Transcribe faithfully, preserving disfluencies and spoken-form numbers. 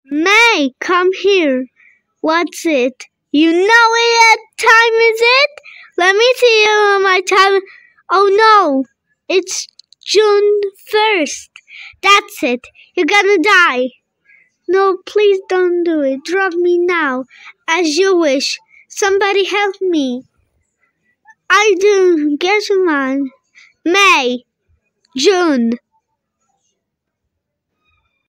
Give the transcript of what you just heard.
May, come here. What's it? You know what time is it? Let me see you my time. Oh no, it's June first. That's it. You're gonna die. No, please don't do it. Drop me now. As you wish. Somebody help me. I do. Guess man. May. June.